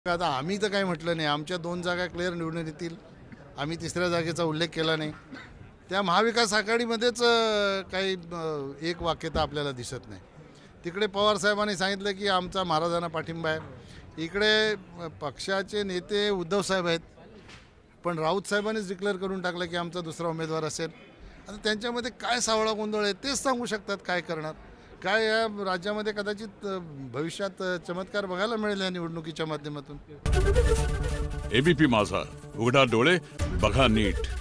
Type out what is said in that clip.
आता आम्ही तर काही म्हटलं नाही, आमच्या 2 जागा क्लिअर निवडून येतील. आम्ही तिसऱ्या जागेचा उल्लेख केला नाही. त्या महाविकास आघाडीमध्येच काही एक वाक्यता आपल्याला दिसत नाही. तिकडे पवार साहेबांनी सांगितलं की आमचा महाराजांना पाठिंबा आहे. इकडे पक्षाचे नेते उद्धव साहेब आहेत, पण राऊत साहेबांनीच डिक्लेअर करून टाकलं की आमचा दुसरा उमेदवार असेल. आता त्यांच्यामध्ये काय सावळा गोंधळ आहे तेच सांगू शकतात काय करणार. काय या राज्यामध्ये कदाचित भविष्यात चमत्कार बघायला मिळेल या निवडणुकीच्या माध्यमातून. एबीपी माझा, उघडा डोळे बघा नीट.